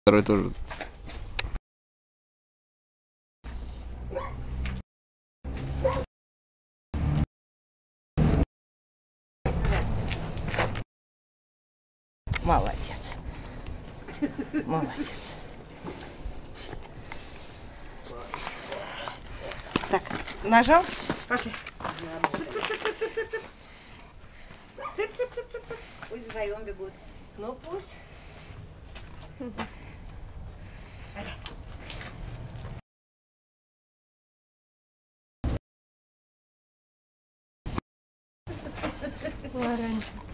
Второй тоже. Молодец. Молодец. Так, нажал? Пошли. Цып-цып-цып-цып-цып-цып. Цып-цып-цып-цып-цып. Пусть вдвоем бегут. Ну пусть. Лоренцо.